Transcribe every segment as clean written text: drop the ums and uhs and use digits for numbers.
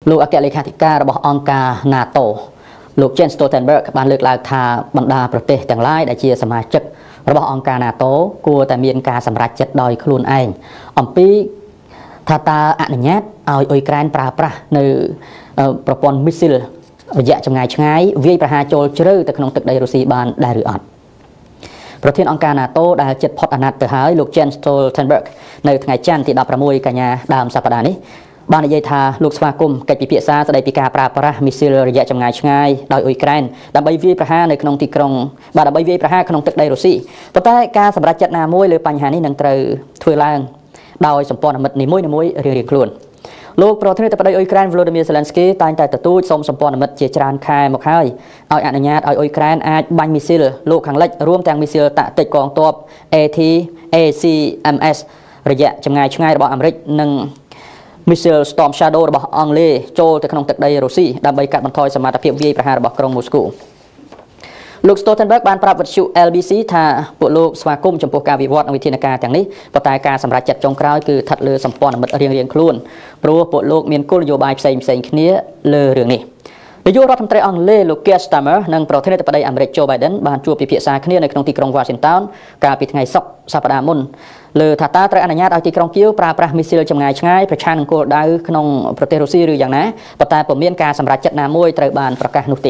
លោកអគ្គលេខាធិការរបស់អង្គការ NATO លោក Jens Stoltenberg បានលើកឡើងថាបណ្ដាប្រទេសទាំងឡាយដែលជាសមាជិករបស់អង្គការ NATO គួរតែមានការសម្រេចចិត្តដោយខ្លួនឯងអំពីថាតើអនុញ្ញាតឲ្យអ៊ុយក្រែនប្រើប្រាស់នៅប្រព័ន្ធមីស៊ីលរយៈចម្ងាយឆ្ងាយវាយប្រហារចូលជ្រៅទៅក្នុងទឹកដីរុស្ស៊ីបានដែរឬអត់ប្រធានអង្គការ NATO ដែលជិតផុតអាណត្តិទៅហើយលោក Jens Stoltenberg នៅថ្ងៃច័ន្ទទី16កញ្ញាដើមសប្តាហ៍នេះបាននិយាយថាលោកស្វាគមន៍កិច្ចពិភាក្សាស្តីពីការប្រើប្រាស់មីស៊ីលរយៈចម្ងាយឆ្ងាយដោយអ៊ុយក្រែនដើម្បីវាយប្រហារនៅក្នុងទីក្រុងដើម្បីវាយប្រហារក្នុងទឹកដីរុស្ស៊ីប៉ុន្តែការសម្រេចចិត្តណាមួយលើបញ្ហានេះនឹងត្រូវធ្វើឡើងដោយសម្ព័ន្ធមិត្តនីមួយៗរៀងៗខ្លួនលោកប្រធានាធិបតីអ៊ុយក្រែន Volodymyr Zelensky តែងតែទទូចសូមសម្ព័ន្ធមិត្តជាច្រើនខែមកហើយឲ្យអនុញ្ញាតឲ្យអ៊ុយក្រែនអាចបាញ់មីស៊ីលលោកខាងលិចរួមទាំងមីស៊ីលតាក់ទិចកងទ័ព ATACMS រយៈចម្ងាយឆ្ងាយរបស់អាមេរិកនិងមីស៊ីល Storm Shadow របស់អង់គ្លេសចូលទៅក្នុងទឹកដីរុស្ស៊ីដើម្បីកាត់បន្ថយសមត្ថភាពវាយប្រហាររបស់ក្រុងមូស្គូលោក Stoltenberg បានប្រាប់វិទ្យុ LBC ថាពួកលោកស្វាគមន៍ចំពោះការវិវត្តនៃវិធានការទាំងនេះប៉ុន្តែការសម្រេចចិត្តចុងក្រោយគឺស្ថិតលើសម្ព័ន្ធមិត្តរៀងៗខ្លួនព្រោះពួកលោកមានគោលនយោបាយផ្សេងៗគ្នាលើរឿងនេះនាយករដ្ឋមន្ត្រីអង់គ្លេសលោក Keir Starmer និងប្រធានាធិបតីអាមេរិក Joe Biden បានជួបពិភាក្សាគ្នានៅក្នុងទីក្រុង Washington កាលពីថ្ងៃសុក្រសប្តាហ៍មុនលើថាតើត្រូវអនុញ្ញាតឲ្យទីក្រុងគៀវប្រើប្រាស់មីស៊ីលចម្ងាយឆ្ងាយប្រឆាំងនឹងគោលដៅក្នុងប្រទេសរុស្ស៊ីឬយ៉ាងណាប៉ុន្តែពុំមានការសម្រេចចិត្តណាមួយត្រូវបានប្រកាសនោះទេ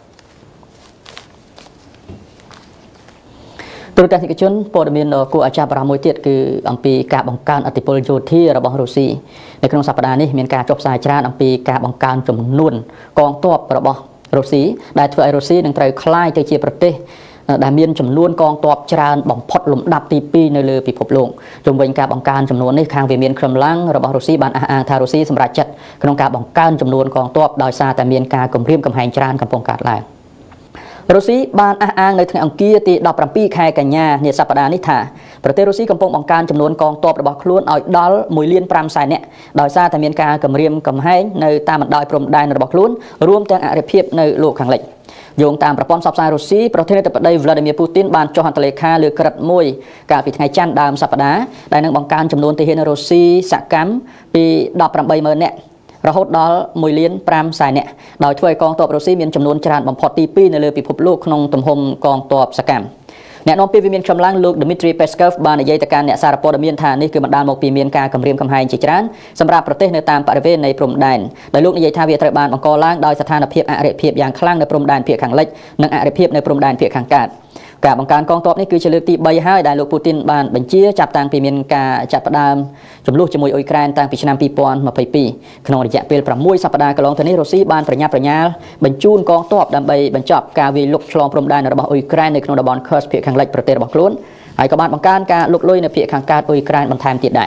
ទូរទស្សនិកជនព័ត៌មានគួរឲ្យចាប់អារម្មណ៍មួយទៀតគឺអំពីការបង្កើនឥទ្ធិពលយោធារបស់រុស្ស៊ីនៅក្នុងសប្តាហ៍នេះមានការចុះផ្សាយច្រើនអំពីការបង្កើនចំនួនកងទ័ពរបស់រុស្ស៊ីដែលធ្វើឲ្យរុស្ស៊ីនឹងត្រូវក្លាយទៅជាប្រទេសដែលមានចំនួនកងទ័ពច្រើនបំផុតលំដាប់ទី2នៅលើពិភពលោកជុំវិញការបង្កើនចំនួននេះខាងវិមានក្រមឡាំងរបស់រុស្ស៊ីបានអះអាងថារុស្ស៊ីសម្រេចចិត្តក្នុងការបង្កើនចំនួនកងទ័ពដោយសារតែមានការគំរាមកំហែងច្រើនកំពុងកើតឡើងរុស្ស៊ីបានអះអាងនៅថ្ងៃអង្គារទី17ខែកញ្ញានាសប្តាហ៍នេះថាប្រទេសរុស្ស៊ីកំពុងបង្កើនចំនួនកងទ័ពរបស់ខ្លួនឲ្យដល់1.5 លាននាក់ដោយសារតែមានការគំរាមកំហែងនៅតាមបណ្ដោយព្រំដែនរបស់ខ្លួនរួមទាំងអរិភាពនៅលោកខាងលិចយោងតាមប្រព័ន្ធផ្សព្វផ្សាយរុស្ស៊ីប្រធានាធិបតី Vladimir Putin បានចុះហត្ថលេខាលើក្រឹត្យមួយកាលពីថ្ងៃច័ន្ទដើមសប្តាហ៍ដែលនឹងបង្កើនចំនួនទាហានរុស្ស៊ីសកម្មពី 18,000 នាក់រហូតដល់1.5 លាននាក់ដោយធ្វើឲ្យកងទ័ពរុស្ស៊ីមានចំនួនច្រើនបំផុតទី2នៅលើពិភពលោកក្នុងទំហំកងទ័ពសកម្មអ្នកនាំពាក្យវិមានក្រមឡាំងលោក Dmitry Peskov បាននិយាយទៅកាន់អ្នកសារព័ត៌មានថានេះគឺបណ្ដាលមកពីមានការគំរាមកំហែងជាច្រើនសម្រាប់ប្រទេសនៅតាមបរិវេណនៃព្រំដែនដោយលោកនិយាយថាវាត្រូវបានបង្កឡើងដោយស្ថានភាពអរិភាពយ៉ាងខ្លាំងនៅព្រំដែនភាគខាងលិចនិងអរិភាពនៅព្រំដែនភាគខាងកើតការបង្កើនកងទ័ពនេះគឺជាលើកទី3ហើយដែលលោកពូទីនបានបញ្ជាចាប់តាំងពីមានការចាប់ផ្ដើមចំនួនជាមួយអ៊ុយក្រែនតាំងពីឆ្នាំ2022ក្នុងរយៈពេល6សប្តាហ៍កន្លងទៅនេះរុស្ស៊ីបានប្រញាប់ប្រញាល់បញ្ជូនកងទ័ពដើម្បីបញ្ចប់ការវាយលុកឆ្លងព្រំដែនរបស់អ៊ុយក្រែននៅក្នុងតំបន់ Kursk ភាគខាងលិចប្រទេសរបស់ខ្លួនហើយក៏បានបង្កើនការលុកលុយនៅភាគខាងកើតអ៊ុយក្រែនបន្ថែមទៀតដែរ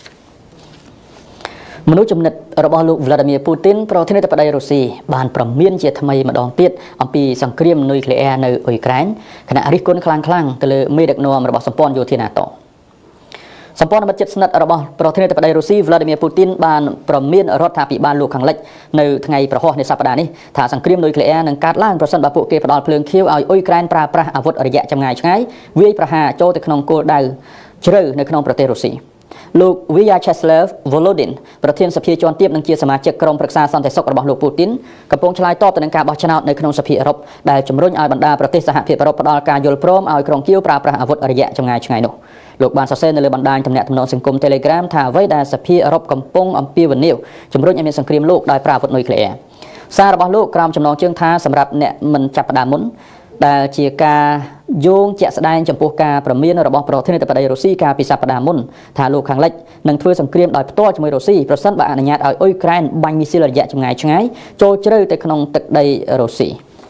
មនុស្សចំណិតរបស់លោក Vladimir Putin ប្រធានាធិបតីរុស្ស៊ីបានប្រមានជាថ្មីម្ដងទៀតអំពីសង្គ្រាមនុយក្លេអ៊ែរនៅអ៊ុយក្រែនខណៈរិះគន់ខ្លាំងៗទៅលើមេដឹកនាំរបស់សម្ព័ន្ធយោធា NATO សម្ព័ន្ធមិត្តជិតស្និទ្ធរបស់ប្រធានាធិបតីរុស្ស៊ី Vladimir Putin បានប្រមានរដ្ឋាភិបាលលោកខាងលិចនៅថ្ងៃប្រហ័សនៃសប្តាហ៍នេះថាសង្គ្រាមនុយក្លេអ៊ែរនឹងកើតឡើងប្រសិនបើពួកគេផ្ដល់ភ្លើងខៀវឲ្យអ៊ុយក្រែនប្រើប្រាស់អាវុធរយៈចម្ងាយឆ្ងាយវាយប្រហារចូលទៅក្នុងគោលដៅជ្រៅនៅក្នុងប្រទេសរុស្ស៊ីលោក Vyacheslav Volodin ប្រធានសភាជាន់ទាបនិងជាសមាជិកក្រុមប្រឹក្សាសន្តិសុខរបស់លោក Putin កំពុងឆ្លើយតបទៅនឹងការបោះឆ្នោតនៅក្នុងសភាអឺរ៉ុបដែលជំរុញឲ្យបណ្ដាប្រទេសសហភាពអឺរ៉ុបផ្ដល់ការយល់ព្រមឲ្យក្រុងគៀវប្រើប្រាស់អាវុធរយៈចម្ងាយឆ្ងាយនោះលោកបានសរសេរនៅលើបណ្ដាញទំនាក់ទំនងសង្គម Telegram ថាអ្វីដែលសភាអឺរ៉ុបកំពុងអំពាវនាវជំរុញឲ្យមានសង្គ្រាមលោកដោយប្រើអាវុធនុយក្លេអ៊ែរសាររបស់លោកក្រោមចំណងជើងថាសម្រាប់អ្នកមិនចាប់ផ្ដើមមុនដែលជាការយោងជាក់ស្ដែងចំពោះការប្រមានរបស់ប្រធានាធិបតីរុស្ស៊ីកាលពីសប្តាហ៍មុនថាលោកខាងលិចនឹងធ្វើសង្គ្រាមដោយផ្ទាល់ជាមួយរុស្ស៊ីប្រសិនបើអនុញ្ញាតឲ្យអ៊ុយក្រែនបាញ់មីស៊ីលរយៈចម្ងាយឆ្ងាយចូលជ្រៅទៅក្នុងទឹកដីរុស្ស៊ី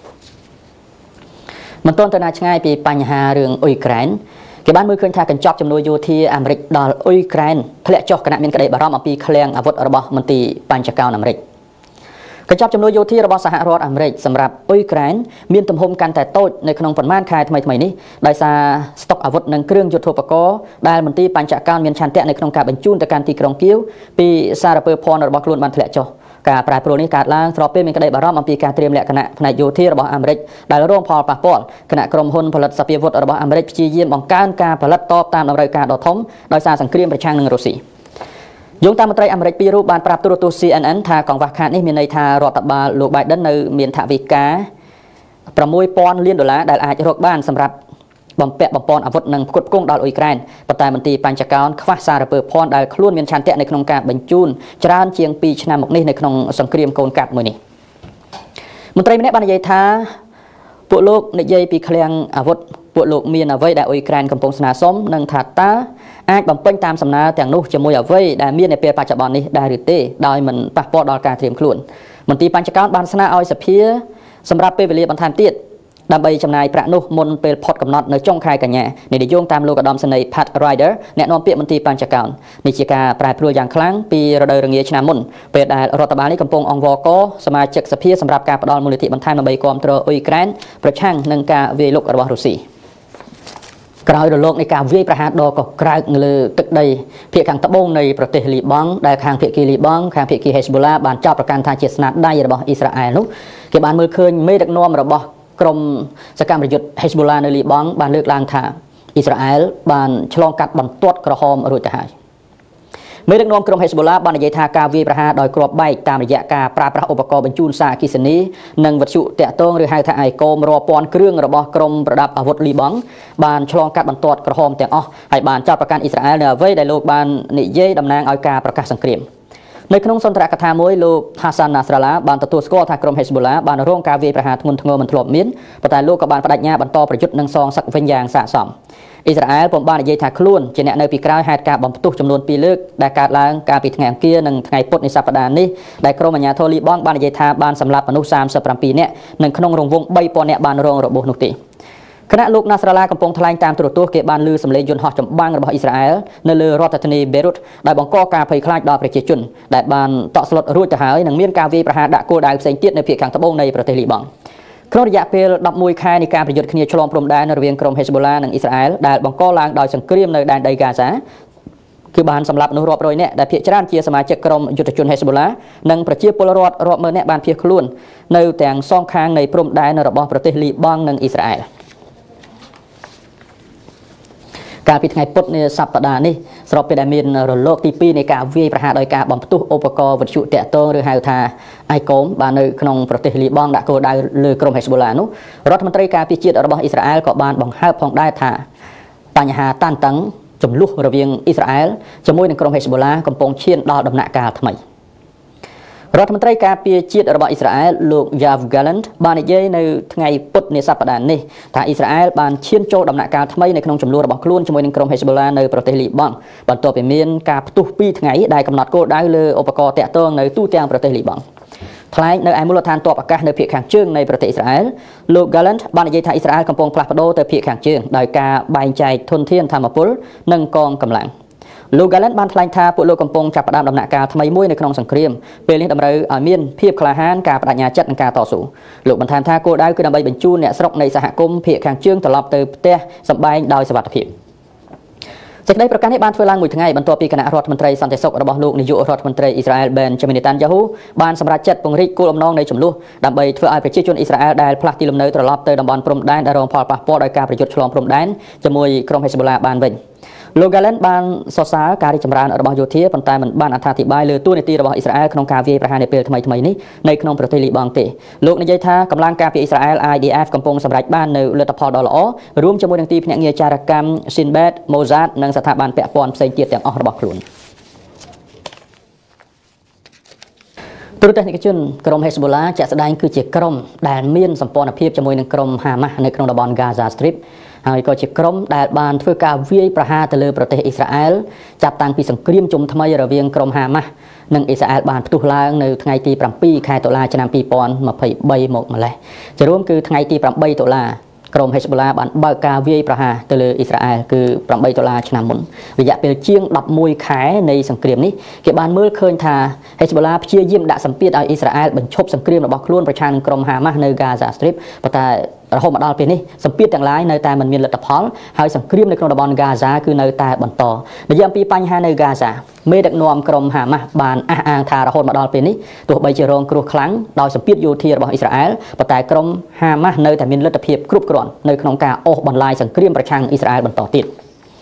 មិនទាន់ទៅណាឆ្ងាយពីបញ្ហារឿងអ៊ុយក្រែនគេបានមើលឃើញថាកញ្ចប់ចំនួនយោធាអាមេរិកដល់អ៊ុយក្រែនធ្លាក់ចុះគណៈមានក្តីបារម្ភអំពីឃ្លាំងអាវុធរបស់មន្ទីរបញ្ចកោណអាមេរិកកញ្ចប់ចំនួនយោធារបស់សហរដ្ឋអាមេរិកសម្រាប់អ៊ុយក្រែនមានទំហំកាន់តែតូចនៅក្នុងប្រមាណខែថ្មីៗនេះដោយសារស្តុកអាវុធនិងគ្រឿងយុទ្ធោបករណ៍ដែលមន្ទីរបញ្ចកោណមានឆន្ទៈនៅក្នុងការបញ្ជូនទៅកាន់ទីក្រុងគៀវពីសារពើភ័ណ្ឌរបស់ខ្លួនបានធ្លាក់ចុះការប្រែប្រួលនេះកើតឡើងស្របពេលមានក្តីបារម្ភអំពីការត្រៀមលក្ខណៈផ្នែកយោធារបស់អាមេរិកដែលរងផលប៉ះពាល់គណៈក្រុមហ៊ុនផលិតសព្វាវុធរបស់អាមេរិកព្យាយាមបង្កើនការផលិតតបតាមតម្រូវការដ៏ធំដោយសារសង្គ្រាមប្រឆាំងនឹងរុស្ស៊ីយោងតាមមន្ត្រីអាមេរិកពីររូបបានប្រាប់ទូរទស្សន៍ CNN ថាកង្វះខាតនេះមានន័យថារដ្ឋបាលលោក Biden នៅមានថវិកា$6,000 លានដែលអាចរកបានសម្រាប់បំពាក់បំពន់អាវុធនិងផ្គត់ផ្គង់ដល់អ៊ុយក្រែនប៉ុន្តែមន្ទីរបញ្ចកោណខ្វះសារពើភ័ណ្ឌដែលខ្លួនមានឆន្ទៈនៅក្នុងការបញ្ជូនច្រើនជាង2ឆ្នាំមកនេះនៅក្នុងសង្គ្រាមកូនកាត់មួយនេះមន្ត្រីម្នាក់បាននិយាយថាពួកលោកនិយាយពីឃ្លាំងអាវុធពួកលោកមានអ្វីដែលអ៊ុយក្រែនកំពុងស្នើសុំនិងថាតើអាចបំពេញតាមសំណើទាំងនោះជាមួយអ្វីដែលមាននៅពេលបច្ចុប្បន្ននេះដែរឬទេដោយមិនប៉ះពាល់ដល់ការត្រៀមខ្លួនមន្ទីរបញ្ចកោណបានស្នើឲ្យសភាសម្រាប់ពេលវេលាបន្ថែមទៀតដើម្បីចំណាយប្រាក់នោះមុនពេលផុតកំណត់នៅចុងខែកញ្ញានេះនិយោងតាមលោកឧត្តមសេនីយ៍ Pat Ryder អ្នកនាំពាក្យមន្ទីរបញ្ចកោណនេះជាការប្រែប្រួលយ៉ាងខ្លាំងពីរដូវរងាឆ្នាំមុនពេលដែលរដ្ឋបាលនេះកំពុងអង្វរកសមាជិកសភាសម្រាប់ការផ្ដល់មូលនិធិបន្ថែមដើម្បីគាំទ្រអ៊ុយក្រែនប្រឆាំងនឹងការវាយលុករបស់រុស្ស៊ីក្រោយរលកនៃការវាយប្រហារដ៏កក្រើកនៅលើទឹកដីភាគខាងត្បូងនៃប្រទេសលីបង់ដែលខាងភាគីលីបង់ខាងភាគី Hezbollah បានចោទប្រកាន់ថាជាស្នាដៃរបស់អ៊ីស្រាអែលនោះគេបានមើលឃើញមេដឹកនាំរបស់ក្រុមសកម្មប្រយុទ្ធ Hezbollah នៅលីបង់បានលើកឡើងថាអ៊ីស្រាអែលបានឆ្លងកាត់បន្ទាត់ក្រហមរួចទៅហើយមេដឹកនាំក្រុម Hezbollah បាននិយាយថាការវាយប្រហារដោយគ្រាប់បែកតាមរយៈការប្រើប្រាស់ឧបករណ៍បញ្ជូនសារអគ្គិសនីនិងវិទ្យុតាក់ទងឬហៅថាឯកោមរាប់ពាន់គ្រឿងរបស់ក្រុមប្រដាប់អាវុធលីបង់បានឆ្លងកាត់បន្ទាត់ក្រហមទាំងអស់ហើយបានចាប់ប្រកាន់អ៊ីស្រាអែលនៅអ្វីដែលលោកបាននិយាយតំណាងឲ្យការប្រកាសសង្គ្រាមនៅក្នុងសន្ទរកថាមួយលោក Hassan Nasrallah បានទទួលស្គាល់ថាក្រុម Hezbollah បានរងការវាយប្រហារធ្ងន់ធ្ងរមិនធ្លាប់មានប៉ុន្តែលោកក៏បានបដិញ្ញាបន្តប្រយុទ្ធនឹងសងសឹកវិញយ៉ាងស័ក្តិសមអ៊ីស្រាអែលពុំបាននិយាយថាខ្លួនជាអ្នកនៅពីក្រោយហេតុការបំផ្ទុះចំនួន2លើកដែលកើតឡើងកាលពីថ្ងៃអង្គារនិងថ្ងៃពុធនៃសប្តាហ៍នេះដែលក្រុមអាជ្ញាធរលីបង់បាននិយាយថាបានសម្លាប់មនុស្ស37នាក់និងក្នុងរង្វង់ 3000 នាក់បានរងរបួសនោះទេគណៈលោក Nasrallah កំពុងថ្លែងតាមទូរទស្សន៍គេបានលើសម្លេងយន្តហោះចម្បាំងរបស់អ៊ីស្រាអែលនៅលើរដ្ឋធានី Beirut ដែលបង្កការភ័យខ្លាចដល់ប្រជាជនដែលបានតក់ស្លុតរួចទៅហើយនិងមានការវាយប្រហារដាក់គោលដៅផ្សេងទៀតនៅភាគខាងត្បូងនៃប្រទេសលីបង់ក្នុងរយៈពេល11ខែនៃការប្រយុទ្ធគ្នាឆ្លងព្រំដែនរវាងក្រុម Hezbollah និងអ៊ីស្រាអែលដែលបង្កឡើងដោយសង្គ្រាមនៅដែនដីហ្គាហ្សាគឺបានសម្លាប់មនុស្សរាប់រយនាក់ដែលភាគច្រើនជាសមាជិកក្រុមយុទ្ធជន Hezbollah និងប្រជាពលរដ្ឋរាប់ម៉ឺននាក់បានភៀសខ្លួននៅទាំងសងខាងនៃព្រំដែនរបស់ប្រទេសលីបង់និងអ៊ីស្រាអែលកាលពីថ្ងៃពុធនៃសប្តាហ៍នេះស្របពេលដែលមានរលកទី2នៃការវាយប្រហារដោយការបំផ្ទុះឧបករណ៍វិទ្យុតាក់ទងឬហៅថាឯកោមបាននៅក្នុងប្រទេសលីបង់ដាក់គោលដៅលើក្រុម Hezbollah នោះរដ្ឋមន្ត្រីការពារជាតិរបស់អ៊ីស្រាអែលក៏បានបង្ហើបផងដែរថាបញ្ហាតានតឹងចំនួនរវាងអ៊ីស្រាអែលជាមួយនឹងក្រុម Hezbollah កំពុងឈានដល់ដំណាក់កាលថ្មីរដ្ឋមន្ត្រីការពារជាតិរបស់អ៊ីស្រាអែលលោក Yoav Gallant បាននិយាយនៅថ្ងៃពុធនៃសប្តាហ៍នេះថាអ៊ីស្រាអែលបានឈានចូលដំណាក់កាលថ្មីនៅក្នុងចំនួនរបស់ខ្លួនជាមួយនឹងក្រុម Hezbollah នៅប្រទេសលីបង់បន្ទាប់ពីមានការផ្ទុះ2ថ្ងៃដែលកំណត់គោលដៅលើឧបករណ៍តាក់ទងនៅទូទាំងប្រទេសលីបង់ថ្លែងនៅឯមូលដ្ឋានទ័ពអាកាសនៅភាគខាងជើងនៃប្រទេសអ៊ីស្រាអែលលោក Gallant បាននិយាយថាអ៊ីស្រាអែលកំពុងផ្លាស់ប្ដូរទៅភាគខាងជើងដោយការបែងចែកធនធានថាមពលនិងកងកម្លាំងលោក Gallant បានថ្លែងថាពួកលោកកំពុងចាប់ផ្ដើមដំណាក់កាលថ្មីមួយនៅក្នុងសង្គ្រាមពេលនេះតម្រូវឲ្យមានភាពក្លាហានការបដិញ្ញាចិត្តនិងការតស៊ូលោកបន្ថែមថាគោលដៅគឺដើម្បីបញ្ជូនអ្នកស្រុកនៃសហគមន៍ភាគខាងជើងត្រឡប់ទៅផ្ទះសម្បែងដោយសុវត្ថិភាពសេចក្តីប្រកាសនេះបានធ្វើឡើងមួយថ្ងៃបន្ទាប់ពីគណៈរដ្ឋមន្ត្រីសន្តិសុខរបស់លោកនាយករដ្ឋមន្ត្រីអ៊ីស្រាអែល Benjamin Netanyahu បានសម្រេចចិត្តពង្រីកគោលបំណងនៃចំនួនដើម្បីធ្វើឲ្យប្រជាជនអ៊ីស្រាអែលដែលផ្លាស់ទីលំនៅត្រឡប់ទៅតំបន់ព្រំដែនដែលរងផលប៉ះពាល់ដោយការប្រយុទ្ធឆ្លងព្រំដែនជាមួយក្រុម Hezbollah បានវិញលោក Gallant បានសរសើរការរីកចម្រើនរបស់យោធាប៉ុន្តែមិនបានអត្ថាធិប្បាយលើតួនាទីរបស់អ៊ីស្រាអែលក្នុងការវាយប្រហារនៅពេលថ្មីៗនេះនៅក្នុងប្រទេសលីបង់ទេលោកនិយាយថាកម្លាំងការពារអ៊ីស្រាអែល IDF កំពុងសម្រេចបាននៅលទ្ធផលដ៏ល្អរួមជាមួយនឹងទីភ្នាក់ងារចារកម្ម Shin Bet, Mossad និងស្ថាប័នពាក់ព័ន្ធផ្សេងទៀតទាំងអស់របស់ខ្លួនទូរទស្សនិកជនក្រុម Hezbollah ជាក់ស្ដែងគឺជាក្រុមដែលមានសម្ព័ន្ធភាពជាមួយនឹងក្រុម Hamas នៅក្នុងតំបន់ Gaza Stripហើយក៏ជាក្រុមដែលបានធ្វើការវាយប្រហារទៅលើប្រទេសអ៊ីស្រាអែលចាប់តាំងពីសង្គ្រាមជុំថ្មីរវាងក្រុម Hamas និងអ៊ីស្រាអែលបានផ្ទុះឡើងនៅថ្ងៃទី7ខែតុលាឆ្នាំ2023មកម្លេះជារួមគឺថ្ងៃទី8តុលាក្រុម Hezbollah បានបើកការវាយប្រហារទៅលើអ៊ីស្រាអែលគឺ8ដុល្លារឆ្នាំមុនរយៈពេលជាង11ខែនៃសង្គ្រាមនេះគេបានមើលឃើញថា Hezbollah ព្យាយាមដាក់សម្ពាធឲ្យអ៊ីស្រាអែលបញ្ឈប់សង្គ្រាមរបស់ខ្លួនប្រឆាំងនឹងក្រុម Hamas នៅ Gaza Strip ប៉ុន្តែរហូតមកដល់ពេលនេះសម្ពាធទាំងឡាយនៅតែមិនមានលទ្ធផលហើយសង្គ្រាមនៅក្នុងតំបន់ Gaza គឺនៅតែបន្តនិយាយអំពីបញ្ហានៅ Gaza មេដឹកនាំក្រុម Hamas បានអះអាងថារហូតមកដល់ពេលនេះទោះបីជារងគ្រោះខ្លាំងដោយសម្ពាធយោធារបស់អ៊ីស្រាអែលប៉ុន្តែក្រុម Hamas នៅតែមានលទ្ធភាពគ្រប់គ្រាន់នៅក្នុងការអូសបន្លាយសង្គ្រាមប្រឆាំងអ៊ីស្រាអែលបន្តទៀត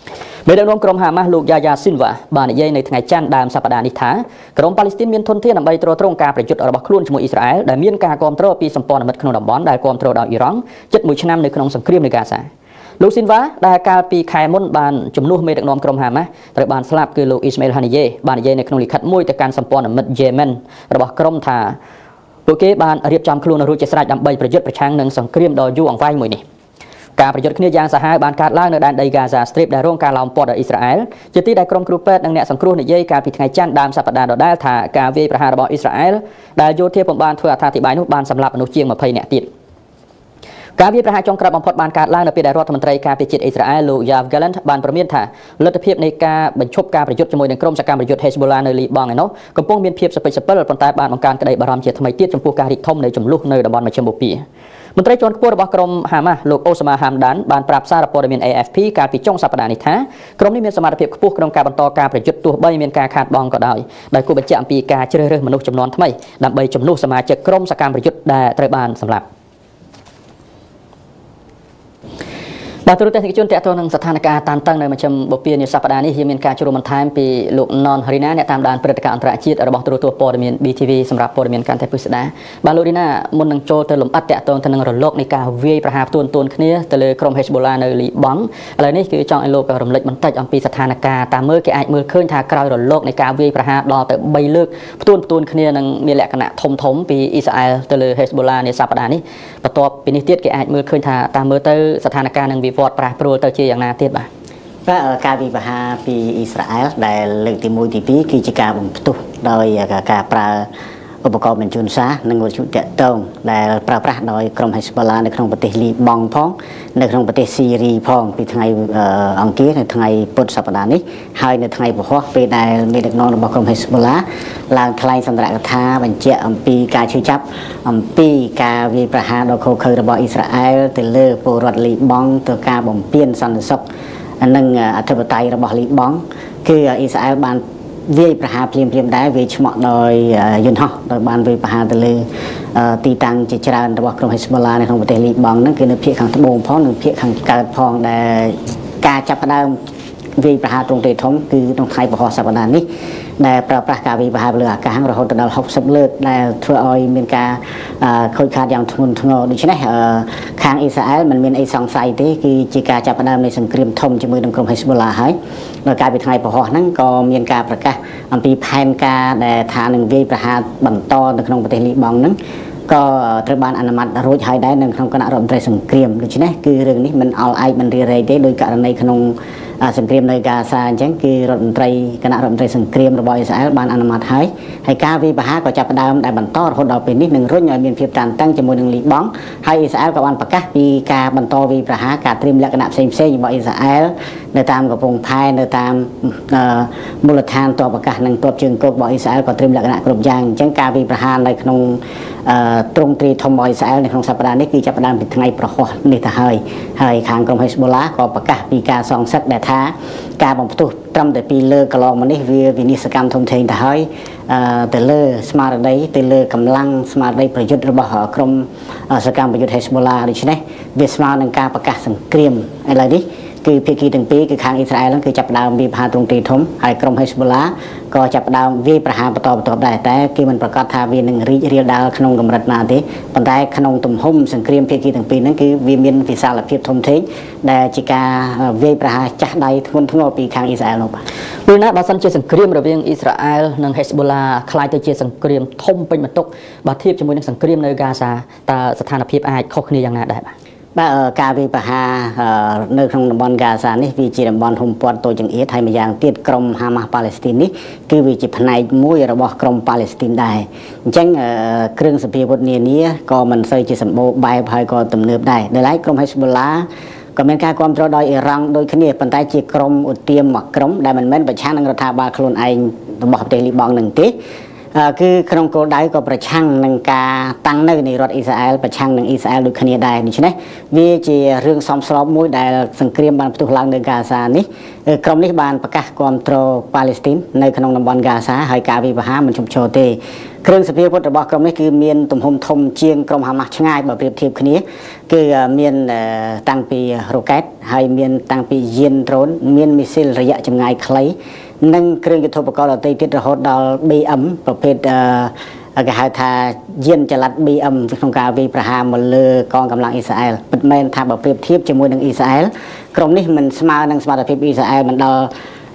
មេដឹកនាំក្រុមហាម៉ាស់លោកយ៉ាយ៉ាស៊ីនវ៉ាបាននិយាយនៅថ្ងៃច័ន្ទដើមសប្តាហ៍នេះថាក្រុមប៉ាឡេស្ទីនមានធនធានដើម្បីទ្រទ្រង់ការប្រយុទ្ធរបស់ខ្លួនជាមួយអ៊ីស្រាអែលដែលមានការគាំទ្រពីសម្ព័ន្ធមិត្តក្នុងតំបន់ដែលគាំទ្រដោយអ៊ីរ៉ង់ជិត1ឆ្នាំនៅក្នុងសង្គ្រាមនៅហ្គាហ្សាលោកស៊ីនវ៉ាដែលកាលពីខែមុនបានជំនួសមេដឹកនាំក្រុមហាម៉ាស់ត្រូវបានស្លាប់គឺលោកអ៊ីស្ម៉ាអ៊ីលហានីយេបាននិយាយនៅក្នុងលិខិតមួយទៅកាន់សម្ព័ន្ធមិត្តយេម៉ែនរបស់ក្រុមថាពួកគេបានរៀបចំខ្លួនរួចជាស្រេចដើម្បីប្រយុទ្ធប្រឆាំងនឹងសង្គ្រាមដ៏យូរអង្វែងមួយនេះការប្រយុទ្ធគ្នាយ៉ាងសាហាវបានកើតឡើងនៅដែនដី Gaza Strip ដែលរងការឡោមព័ទ្ធដោយអ៊ីស្រាអែលជាទីដែលក្រុមគ្រូពេទ្យនិងអ្នកសង្គ្រោះនិយាយកាលពីថ្ងៃច័ន្ទដើមសប្តាហ៍ដដែលថាការវាយប្រហាររបស់អ៊ីស្រាអែលដែលយោធាពុំបានធ្វើអត្ថាធិប្បាយនោះបានសម្លាប់មនុស្សជាង20នាក់ទៀតការវាយប្រហារចុងក្រោយបំផុតបានកើតឡើងនៅពេលដែលរដ្ឋមន្ត្រីការពារជាតិអ៊ីស្រាអែលលោក Yoav Gallant បានប្រមានថាលទ្ធភាពនៃការបញ្ឈប់ការប្រយុទ្ធជាមួយនឹងក្រុមសកម្មប្រយុទ្ធ Hezbollah នៅលីបង់ឯនោះកំពុងមានភាពសពិចសពិលប៉ុន្តែបានបង្កើនក្តីបារម្ភជាថ្មីទៀតចំពោះការរីកធំនៃចំនួននៅតំបន់មជ្ឈិមបូព៌ាមន្ត្រីជាន់ខ្ពស់របស់ក្រុមហាម៉ាស់លោកអូសាម៉ាហាមដានបានប្រាប់សារព័ត៌មាន AFP កាលពីចុងសប្តាហ៍នេះថាក្រុមនេះមានសមត្ថភាពខ្ពស់ក្នុងការបន្តការប្រយុទ្ធទោះបីមានការខាតបង់ក៏ដោយដោយគូបញ្ជាក់អំពីការជ្រើសរើសមនុស្សចំនួនថ្មីដើម្បីជំនួសសមាជិកក្រុមសកម្មប្រយុទ្ធដែលត្រូវបានសម្លាប់បាទទូរទស្សនិកជនតេតទៅនឹងស្ថានភាពតានតឹងនៅមជ្ឈិមបូព៌ានាសប្តាហ៍នេះយើងមានការចូលរួមបន្ថែមពីលោកណនរីណាអ្នកតាមដានព្រឹត្តិការណ៍អន្តរជាតិរបស់ទូរទស្សន៍ព័ត៌មាន BTV សម្រាប់ព័ត៌មានកាន់តែពិស្ដារបាទលោករីណាមុននឹងចូលទៅលំអិតតេតទៅនឹងរលកនៃការវាយប្រហារផ្ទួនគ្នាទៅលើក្រុម Hezbollah នៅលីបង់ឥឡូវនេះគឺចង់ឲ្យលោករំលឹកបន្តិចអំពីស្ថានភាពតាមមើលគេអាចមើលឃើញថាក្រោយរលកនៃការវាយប្រហារដល់ទៅ3លើកផ្ទួនគ្នានឹងមានលក្ខណៈធំពីអ៊ីស្រាអែលទៅលើ Hezbollah នាសប្តាហ៍នេះបន្ទាប់ពីនេះទៀតគេអាចមើលឃើញថាតាមមើលទៅស្ថានភាពនឹងវិវត្តប្រែប្រួលទៅជាយ៉ាងណាទៀតបាទការវិវហាពីអ៊ីស្រាអែលដែលលើកទី1ទី2គឺជាការបំផ្ទុះដោយការប្រើឧបករណ៍បញ្ជូនសារនិងវត្ថុតាក់ទងដែលប្រើប្រាស់ដោយក្រុម Hezbollah នៅក្នុងប្រទេសលីបង់ផងនៅក្នុងប្រទេសស៊ីរីផងពីថ្ងៃអង្គារនៅថ្ងៃពុធសប្តាហ៍នេះហើយនៅថ្ងៃពហុពេលដែលមេដឹកនាំរបស់ក្រុម Hezbollah ឡើងថ្លែងសន្ទរកថាបញ្ជាក់អំពីការឈឺចាប់អំពីការវាយប្រហារដ៏ឃោរឃៅរបស់អ៊ីស្រាអែលទៅលើពលរដ្ឋលីបង់ទៅការបំពានសន្តិសុខនិងអធិបតេយ្យរបស់លីបង់គឺអ៊ីស្រាអែលបានវាយប្រហារភ្លាមដែរវាយឆ្មក់ដោយយន្តហោះដោយបានវាយប្រហារទៅលើទីតាំងជាច្រើនរបស់ក្រុម Hezbollah នៅក្នុងប្រទេសលីបង់ហ្នឹងគឺនៅភាគខាងត្បូងផងនិងភាគខាងកើតផងដែលការចាប់ផ្ដើមវាយប្រហារទ្រង់ទ្រាយធំគឺក្នុងថ្ងៃពហុសប្តាហ៍នេះដែលប្រើប្រាស់ការវាយប្រហារលើអាកាសរហូតដល់60លើកដែលធ្វើឲ្យមានការខូចខាតយ៉ាងធ្ងន់ធ្ងរដូច្នេះខាងអ៊ីស្រាអែលមិនមានអីសង្ស័យទេគឺជាការចាប់ផ្ដើមនៃសង្គ្រាមធំជាមួយនឹងក្រុម Hezbollah ហើយនៅកាលពីថ្ងៃពហុហ្នឹងក៏មានការប្រកាសអំពីផែនការដែលថានឹងវាយប្រហារបន្តនៅក្នុងប្រទេសលីបង់ហ្នឹងក៏ត្រូវបានអនុម័តរួចហើយដែរនៅក្នុងគណៈរដ្ឋមន្ត្រីសង្គ្រាមដូច្នេះគឺរឿងនេះមិនអល់ឯកមិនរារែកទេដោយករណីក្នុងសង្គ្រាមនៅហ្គាហ្សាអញ្ចឹងគឺគណៈរដ្ឋមន្ត្រីសង្គ្រាមរបស់អ៊ីស្រាអែលបានអនុម័តហើយការវាយប្រហារក៏ចាប់ផ្ដើមដែលបន្តរហូតដល់ពេលនេះនឹងរុញឲ្យមានភាពតានតឹងជាមួយនឹងលីបង់ហើយអ៊ីស្រាអែលក៏បានប្រកាសពីការបន្តវាយប្រហារការត្រៀមលក្ខណៈផ្សេងរបស់អ៊ីស្រាអែលនៅតាមកំពង់ផែនៅតាមមូលដ្ឋានទ័ពអាកាសនិងទ័ពជើងគោករបស់អ៊ីស្រាអែលក៏ត្រៀមលក្ខណៈគ្រប់យ៉ាងអញ្ចឹងការវាយប្រហារនៅក្នុងទ្រង់ទ្រាយធំរបស់អ៊ីស្រាអែលនៅក្នុងសប្តាហ៍នេះគឺចាប់ផ្ដើមពីថ្ងៃប្រហោះនេះទៅហើយខាងក្រុម Hezbollah ក៏ប្រកាសពីការសងសឹកដែលថាការបំផ្ទុះត្រឹមតែពីលើកន្លងមកនេះវាវិនិស្សកម្មធំធេងទៅហើយទៅលើស្មារតីទៅលើកម្លាំងស្មារតីប្រយុទ្ធរបស់ក្រុមសកម្មប្រយុទ្ធ Hezbollah ដូច្នេះវាស្មើនឹងការប្រកាសសង្គ្រាមឥឡូវនេះគឺភាគីទាំងពីរគឺខាងអ៊ីស្រាអែលគឺចាប់ផ្ដើមវាយប្រហារទ្រង់ទ្រាយធំហើយក្រុម Hezbollah ក៏ចាប់ផ្ដើមវាយប្រហារបន្តដែរតែគេមិនប្រកាសថាវានឹងរីករាលដាលក្នុងកម្រិតណាទេប៉ុន្តែក្នុងទំហំសង្គ្រាមភាគីទាំងពីរហ្នឹងគឺវាមានវិសាលភាពធំធេងដែលជាការវាយប្រហារចាស់ដៃធ្ងន់ធ្ងរពីខាងអ៊ីស្រាអែលនោះបាទពេលណាបើសិនជាសង្គ្រាមរវាងអ៊ីស្រាអែលនិង Hezbollah คล้ายទៅជាសង្គ្រាមធំពេញបន្ទុកបើធៀបជាមួយនឹងសង្គ្រាមនៅហ្គាហ្សាតើស្ថានភាពអាចខុសគ្នាយ៉ាងណាដែរបាទការវាយប្រហារនៅក្នុងតំបន់ហ្គាហ្សានេះវាជាតំបន់ហ៊ុំព័ទ្ធតូចចង្អៀតហើយម្យ៉ាងទៀតក្រុមហាម៉ាស់ប៉ាឡេស្ទីននេះគឺវាជាផ្នែកមួយរបស់ក្រុមប៉ាឡេស្ទីនដែរអញ្ចឹងគ្រឿងសព្វាវុធនានាក៏មិនសូវជាសម្បូរបែបហើយក៏ទំនើបដែរដោយឡែកក្រុម Hezbollah ក៏មានការគ្រប់គ្រងដោយអ៊ីរ៉ង់ដូចគ្នាប៉ុន្តែជាក្រុមឧទាមមួយក្រុមដែលមិនមែនប្រឆាំងនឹងរដ្ឋាភិបាលខ្លួនឯងរបស់ប្រទេសលីបង់នឹងទេគឺក្នុងគោលដៅក៏ប្រឆាំងនឹងការតាំងនៅនៃរដ្ឋអ៊ីស្រាអែលប្រឆាំងនឹងអ៊ីស្រាអែលដូចគ្នាដែរដូច្នេះវាជារឿងសំស្របមួយដែលសង្គ្រាមបានផ្ទុះឡើងនៅហ្គាហ្សានេះក្រុមនេះបានប្រកាសគាំទ្រប៉ាឡេស្ទីននៅក្នុងតំបន់ហ្គាហ្សាហើយការវាយប្រហារមិនឈប់ឈរទេគ្រឿងសព្វាវុធរបស់ក្រុមនេះគឺមានទំហំធំជាងក្រុមហាម៉ាស់ឆ្ងាយបើប្រៀបធៀបគ្នាគឺមានតាំងពីរ៉ុកែតហើយមានតាំងពីយានដ្រូនមានមីស៊ីលរយៈចម្ងាយខ្លីនិងគ្រឿងយុទ្ធោបករណ៍ដទៃទៀតរហូតដល់ BM ប្រភេទគេហៅថាយានចល័ត BM ក្នុងការវាយប្រហារមកលើកងកម្លាំងអ៊ីស្រាអែលពិតមែនថាបើប្រៀបធៀបជាមួយនឹងអ៊ីស្រាអែលក្រុមនេះមិនស្មើនឹងសមត្ថភាពអ៊ីស្រាអែលមិនដល់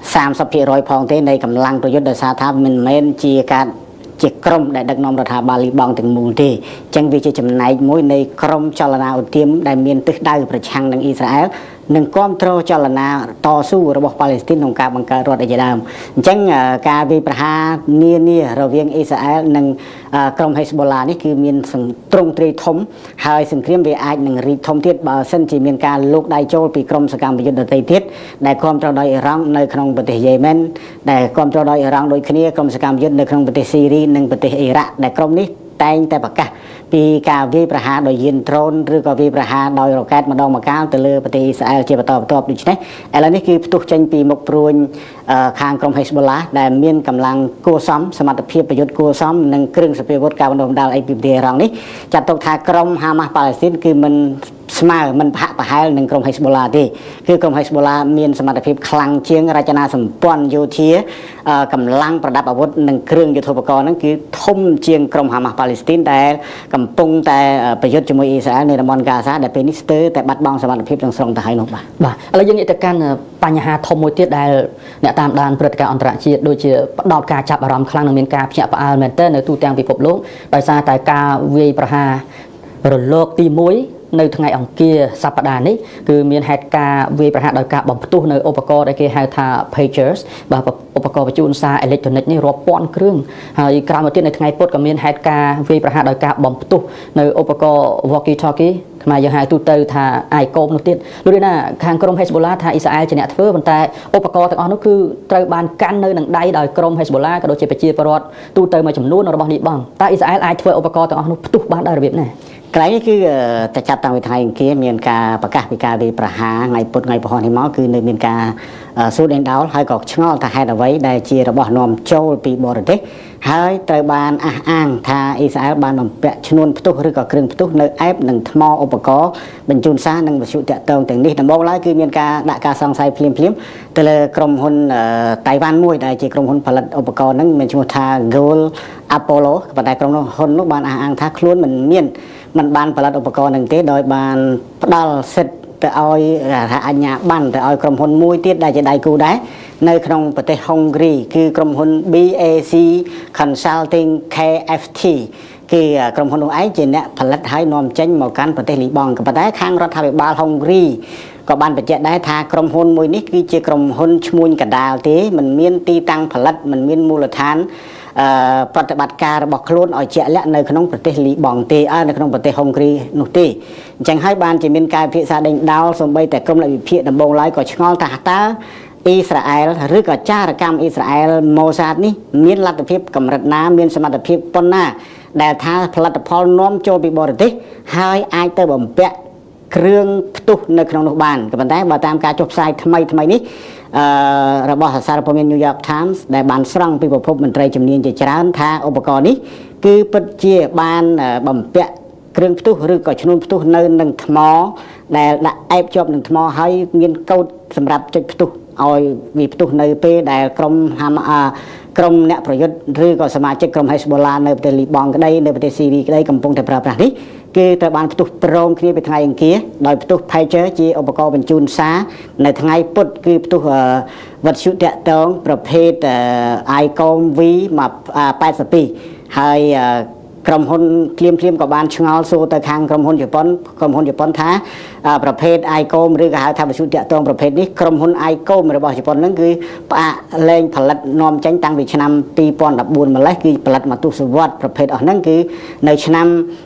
30% ផងទេនៃកម្លាំងប្រយុទ្ធដោយសារថាមិនមែនជាការជាក្រុមដែលដឹកនាំរដ្ឋាភិបាលលីបង់ទាំងមូលទេអញ្ចឹងវាជាចំណែកមួយនៃក្រុមចលនាឧទាមដែលមានទិសដៅប្រឆាំងនឹងអ៊ីស្រាអែលនិងគ្រប់គ្រងចលនាតស៊ូរបស់ប៉ាឡេស្ទីនក្នុងការបង្កើតរដ្ឋជាដើមអញ្ចឹងការវាយប្រហារនានារវាងអ៊ីស្រាអែលនិងក្រុមហេសបូឡានេះគឺមានទ្រង់ទ្រាយធំហើយសង្គ្រាមវាអាចនឹងរីកធំទៀតបើសិនជាមានការលូកដៃចូលពីក្រុមសកម្មយុទ្ធដទៃទៀតដែលគ្រប់គ្រងដោយអ៊ីរ៉ង់នៅក្នុងប្រទេសយេម៉ែនដែលគ្រប់គ្រងដោយអ៊ីរ៉ង់ដូចគ្នាក្រុមសកម្មយុទ្ធនៅក្នុងប្រទេសស៊ីរីនិងប្រទេសអ៊ីរ៉ាក់ដែលក្រុមនេះតែងតែប្រកាសពីការវាយប្រហារដោយយានដ្រូនឬក៏វាយប្រហារដោយរ៉ុកែតម្ដងម្កាលទៅលើប្រទេសអ៊ីស្រាអែលជាបន្តបន្ទាប់ដូច្នេះឥឡូវនេះគឺផ្ទុះចេញពីមុខព្រួញខាងក្រុមហេសបូឡាដែលមានកម្លាំងគួរសមសមត្ថភាពប្រយុទ្ធគួរសមនិងគ្រឿងសព្វាវុធការបណ្ដុះបណ្ដាលអីពីប្រទេសអ៊ីរ៉ង់នេះចាត់ទុកថាក្រុមហាម៉ាស់ប៉ាឡេស្ទីនគឺមិនស្មើមិនប្រហាក់ប្រហែលនឹងក្រុមហេសបូឡាទេគឺក្រុមហេសបូឡាមានសមត្ថភាពខ្លាំងជាងរចនាសម្ព័ន្ធយោធាកម្លាំងប្រដាប់អាវុធនិងគ្រឿងយុទ្ធោបករណ៍ហ្នឹងគឺធំជាងក្រុមហាម៉ាស់ប៉ាឡេស្ទីនដែលកំពុងតែប្រយុទ្ធជាមួយអ៊ីស្រាអែលនៅតំបន់ហ្គាហ្សាដែលពេលនេះស្ទើរតែបាត់បង់សមត្ថភាពទាំងស្រុងទៅហើយនោះបាទឥឡូវយើងងាកទៅកាន់បញ្ហាធំមួយទៀតដែលអ្នកតាមដានព្រឹត្តិការណ៍អន្តរជាតិដូចជាផ្ដោតការចាប់អារម្មណ៍ខ្លាំងនិងមានការភ្ញាក់ផ្អើលមែនទែននៅទូទាំងពិភពលោកដោយសារតែការវាយប្រហាររលកទី1នៅថ្ងៃអង្គារសប្តាហ៍នេះគឺមានហេតុការណ៍វាយប្រហារដោយការបំផ្ទុះនៅឧបករណ៍ដែលគេហៅថា pagers បាទឧបករណ៍បញ្ជូនសារអេឡិចត្រូនិកនេះរាប់ពាន់គ្រឿងហើយក្រោយមកទៀតនៅថ្ងៃពុធក៏មានហេតុការណ៍វាយប្រហារដោយការបំផ្ទុះនៅឧបករណ៍ walkie talkie ខ្មែរយើងហៅទូទៅថា iCom នោះទៀតលោកនេះណាខាងក្រុម Hezbollah ថាអ៊ីស្រាអែលជាអ្នកធ្វើប៉ុន្តែឧបករណ៍ទាំងអស់នោះគឺត្រូវបានកាន់នៅនឹងដៃដោយក្រុម Hezbollah ក៏ដូចជាប្រជាពលរដ្ឋទូទៅមួយចំនួនរបស់លីបង់តែអ៊ីស្រាអែលអាចធ្វើឧបករណ៍ទាំងអស់នោះផ្ទុះបានដោយរបៀបណាកន្លែងនេះគឺតែចាប់តាំងពីថ្ងៃអង្គារមានការប្រកាសពីការវាយប្រហារថ្ងៃពុធថ្ងៃពហុនេះមកគឺនៅមានការសួរដេញដោលហើយក៏ឆ្ងល់ថាហេតុអ្វីដែលជារបស់នាំចូលពីបរទេសហើយត្រូវបានអះអាងថាអ៊ីស្រាអែលបានបំពាក់ឈ្នួនផ្ទុះឬក៏គ្រឿងផ្ទុះនៅអែបនិងថ្មឧបករណ៍បញ្ជូនសារនិងវិទ្យុតាក់ទងទាំងនេះដំបូងឡើយគឺមានការដាក់ការសង្ស័យភ្លាមទៅលើក្រុមហ៊ុនតៃវ៉ាន់មួយដែលជាក្រុមហ៊ុនផលិតឧបករណ៍ហ្នឹងមានឈ្មោះថា Gold Apollo ប៉ុន្តែក្រុមហ៊ុននោះបានអះអាងថាខ្លួនមិនបានផលិតឧបករណ៍នឹងទេដោយបានផ្ដល់សិទ្ធិទៅឲ្យថាអញ្ញាប័ណ្ណទៅឲ្យក្រុមហ៊ុនមួយទៀតដែលជាដៃគូដែរនៅក្នុងប្រទេសហុងគ្រីគឺក្រុមហ៊ុន BAC Consulting KFT គឺក្រុមហ៊ុននោះឯងជាអ្នកផលិតហើយនាំចេញមកកាន់ប្រទេសលីបង់ក៏ប៉ុន្តែខាងរដ្ឋាភិបាលហុងគ្រីក៏បានបញ្ជាក់ដែរថាក្រុមហ៊ុនមួយនេះគឺជាក្រុមហ៊ុនឈ្មួញកដាលទេមិនមានទីតាំងផលិតមិនមានមូលដ្ឋានប្រតិបត្តិការរបស់ខ្លួនឲ្យជាក់លាក់នៅក្នុងប្រទេសលីបង់ទេនៅក្នុងប្រទេសហុងគ្រីនោះទេអញ្ចឹងហើយបានជាមានការពិភាក្សាដេញដោលសូម្បីតែក្រុមអ្នកវិភាគដំបូងឡើយក៏ឆ្ងល់ថាតើអ៊ីស្រាអែលឬក៏ចារកម្មអ៊ីស្រាអែលម៉ូសាដនេះមានលទ្ធភាពកម្រិតណាមានសមត្ថភាពប៉ុណ្ណាដែលថាផលិតផលនាំចូលពីបរទេសហើយអាចទៅបំពាក់គ្រឿងផ្ទុះនៅក្នុងនោះបានក៏ប៉ុន្តែបើតាមការចុះផ្សាយថ្មីនេះរបស់សារព័ត៌មាន New York Times ដែលបានស្រង់ពីប្រភពមន្ត្រីជំនាញជាច្រើនថាឧបករណ៍នេះគឺពិតជាបានបំពាក់គ្រឿងផ្ទុះឬក៏ឈ្នួនផ្ទុះនៅនឹងថ្មដែលដាក់អែបជាប់នឹងថ្មហើយមានកូដសម្រាប់ចុចផ្ទុះឲ្យវាផ្ទុះនៅពេលដែលក្រុមអ្នកប្រយុទ្ធឬក៏សមាជិកក្រុម Hezbollah នៅប្រទេសលីបង់ក្តីនៅប្រទេសស៊ីរីក្តីកំពុងតែប្រើប្រាស់នេះគឺត្រូវបានផ្ទុះព្រមគ្នាពីថ្ងៃអង្គារដោយផ្ទុះ pager ជាឧបករណ៍បញ្ជូនសារនៅថ្ងៃពុធគឺផ្ទុះវិទ្យុតាក់ទងប្រភេទ iCom V82 ហើយក្រុមហ៊ុនភ្លាមក៏បានឆ្ងល់សួរទៅខាងក្រុមហ៊ុនជប៉ុនថាប្រភេទ iCom ឬក៏ហៅថាវិទ្យុតាក់ទងប្រភេទនេះក្រុមហ៊ុន iCom របស់ជប៉ុនហ្នឹងគឺផ្អាកលែងផលិតនាំចេញតាំងពីឆ្នាំ2014ម្លេះគឺផលិតមកទសវត្សរ៍ប្រភេទអស់ហ្នឹងគឺនៅឆ្នាំ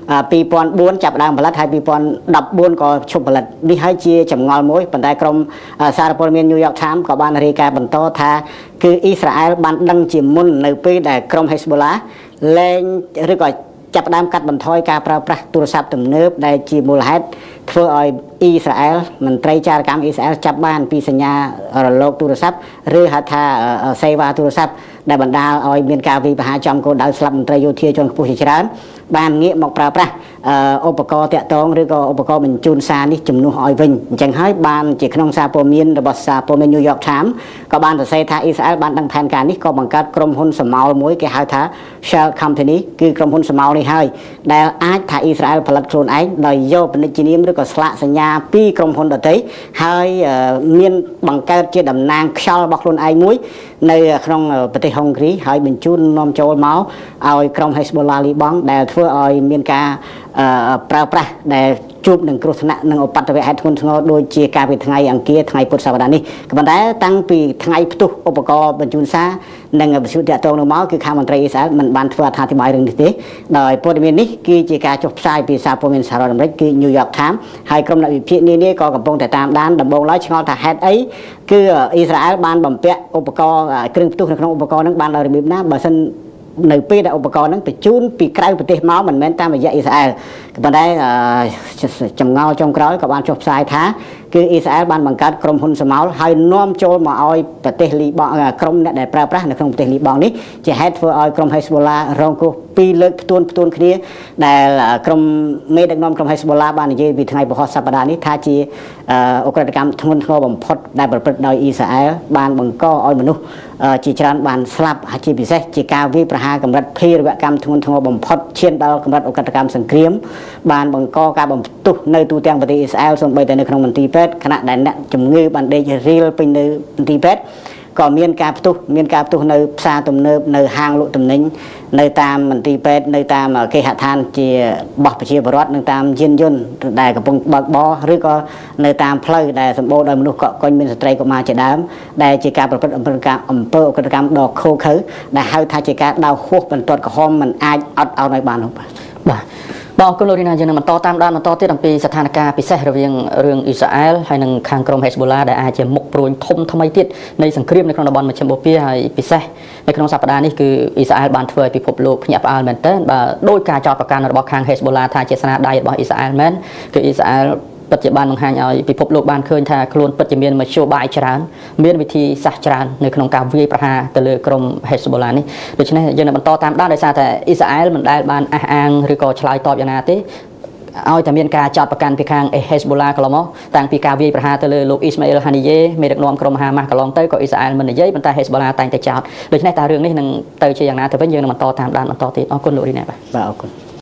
2004ចាប់ដើមផលិតហើយ2014ក៏ឈប់ផលិតនេះហើយជាចម្ងល់មួយប៉ុន្តែក្រុមសារព័ត៌មាន New York Times ក៏បានរាយការណ៍បន្តថាគឺអ៊ីស្រាអែលបានដឹងជាមុននៅពេលដែលក្រុម Hezbollah លែងឬក៏ចាប់ផ្ដើមកាត់បន្ថយការប្រើប្រាស់ទូរស័ព្ទទំនើបដែលជាមូលហេតុធ្វើឲ្យអ៊ីស្រាអែលមន្ត្រីចារកម្មអ៊ីស្រាអែលចាប់បានពីសញ្ញារលកទូរស័ព្ទឬហៅថាសេវាទូរស័ព្ទដែលបណ្ដាលឲ្យមានការវាយប្រហារចំគោលដៅស្លាប់មន្ត្រីយោធាជាន់ខ្ពស់ជាច្រើនបានងាកមកប្រើប្រាស់ឧបករណ៍តាក់ទងឬក៏ឧបករណ៍បញ្ជូនសារនេះជំនួសឲ្យវិញអញ្ចឹងហើយបានជាក្នុងសារព័ត៌មានរបស់សារព័ត៌មាន New York Times ក៏បានសរសេរថាអ៊ីស្រាអែលបានដឹងផែនការនេះក៏បង្កើតក្រុមហ៊ុនសមោលមួយគេហៅថា Shell Company គឺក្រុមហ៊ុនសមោលនេះហើយដែលអាចថាអ៊ីស្រាអែលផលិតខ្លួនឯងដោយយកពាណិជ្ជនាមឬក៏ស្លាកសញ្ញាពីក្រុមហ៊ុនដទៃហើយមានបង្កើតជាតំណាងខ្យល់របស់ខ្លួនឯងមួយនៅក្នុងប្រទេសហុងគ្រីហើយបញ្ជូននាំចូលមកឲ្យក្រុម Hezbollah លីបង់ដែលធ្វើឲ្យមានការប្រើប្រាស់ដែលជួបនឹងគ្រោះថ្នាក់និងឧបទ្ទវហេតុធ្ងន់ធ្ងរដូចជាការពីថ្ងៃអង្គារថ្ងៃពុធសប្តាហ៍នេះក៏ប៉ុន្តែតាំងពីថ្ងៃផ្ទុះឧបករណ៍បញ្ជូនសារនិងវិទ្យុតាក់ទងនោះមកគឺខាងមន្ត្រីអ៊ីស្រាអែលមិនបានធ្វើអត្ថាធិប្បាយរឿងនេះទេដោយព័ត៌មាននេះគឺជាការចុះផ្សាយពីសារព័ត៌មានសហរដ្ឋអាមេរិកគឺ New York Times ហើយក្រុមអ្នកវិភាគនានាក៏កំពុងតែតាមដានដំបូងឡើយឆ្ងល់ថាហេតុអីគឺអ៊ីស្រាអែលបានបំពាក់ឧបករណ៍គ្រឿងផ្ទុះនៅក្នុងឧបករណ៍ហ្នឹងបានដោយរបៀបណាបើមិននៅពេលដែលឧបករណ៍ហ្នឹងបញ្ជូនពីក្រៅប្រទេសមកមិនមែនតាមរយៈអ៊ីស្រាអែលក៏ប៉ុន្តែចម្ងល់ចុងក្រោយក៏បានចុះផ្សាយថាគឺអ៊ីស្រាអែលបានបង្កើតក្រុមហ៊ុនសមោលហើយនាំចូលមកឲ្យប្រទេសលីបង់ក្រុមអ្នកដែលប្រើប្រាស់នៅក្នុងប្រទេសលីបង់នេះជាហេតុធ្វើឲ្យក្រុម Hezbollah រងគ្រោះពីរលើកផ្ទួនគ្នាដែលក្រុមមេដឹកនាំក្រុម Hezbollah បាននិយាយពីថ្ងៃពហុសប្តាហ៍នេះថាជាអ ក្រិតកម្មធ្ងន់ធ្ងរបំផុតដែលប្រព្រឹត្តដោយអ៊ីស្រាអែលបានបង្កឲ្យមនុស្សជាច្រើនបានស្លាប់ហើយជាពិសេសជាការវាយប្រហារកម្រិតភេរវកម្មធ្ងន់ធ្ងរបំផុតឈានដល់កម្រិតអ ក្រិតកម្មសង្គ្រាមបានបង្កការបំផ្ទុះនៅទូទាំងប្រទេសអ៊ីស្រាអែលសូម្បីតែនៅក្នុងមន្ទីរពេទ្យខណៈដែលអ្នកជំងឺបានដេករៀលពេញនៅមន្ទីរពេទ្យក៏មានការផ្ទុះនៅផ្សារទំនើបនៅហាងលក់ទំនិញនៅតាមមន្ទីរពេទ្យនៅតាមគេហដ្ឋានជាបោះប្រជាពលរដ្ឋនៅតាមយានយន្តដែលកំពុងបើកបរឬក៏នៅតាមផ្លូវដែលសម្បូរដោយមនុស្សកកុញមានស្ត្រីកុមារជាដើមដែលជាការប្រព្រឹត្តអំពើអ ក្រិតកម្មដ៏ឃោរឃៅដែលហៅថាជាការដៅហួសបន្ទាត់ក្រហមមិនអាចអត់ឲ្យបាននោះបាទអរគុណលោករីណាយើងនឹងបន្តតាមដានបន្តទៀតអំពីស្ថានភាពពិសេសរវាងរឿងអ៊ីស្រាអែលហើយនិងខាងក្រុម Hezbollah ដែលអាចជាមុខព្រួញធំថ្មីទៀតនៃសង្គ្រាមនៅក្នុងតំបន់មជ្ឈិមបូព៌ាហើយពិសេសនៅក្នុងសប្តាហ៍នេះគឺអ៊ីស្រាអែលបានធ្វើឲ្យពិភពលោកភ្ញាក់ផ្អើលមែនទែនបាទដោយការចោទប្រកាន់របស់ខាង Hezbollah ថាជាស្នាដៃរបស់អ៊ីស្រាអែលមែនគឺអ៊ីស្រាអែលពិតជាបានបង្ហាញឲ្យពិភពលោកបានឃើញថាខ្លួនពិតជាមានមធ្យោបាយច្រើនមានវិធីសាស្ត្រច្រើននៅក្នុងការវាយប្រហារទៅលើក្រុម Hezbollah នេះដូច្នេះយើងនឹងបន្តតាមដានដោយសារតែអ៊ីស្រាអែលមិនដែលបានអះអាងឬក៏ឆ្លើយតបយ៉ាងណាទេឲ្យតែមានការចោទប្រកាន់ពីខាង Hezbollah កន្លងមកតាំងពីការវាយប្រហារទៅលើលោក Ismail Haniyeh មេដឹកនាំក្រុមហាម៉ាស់កន្លងទៅក៏អ៊ីស្រាអែលមិននិយាយប៉ុន្តែ Hezbollah តែងតែចោទដូច្នេះតើរឿងនេះនឹងទៅជាយ៉ាងណាទៅវិញយើងនឹងបន្តតាមដានបន្តទៀតអរគុណលោករីណាបាទអរគុណ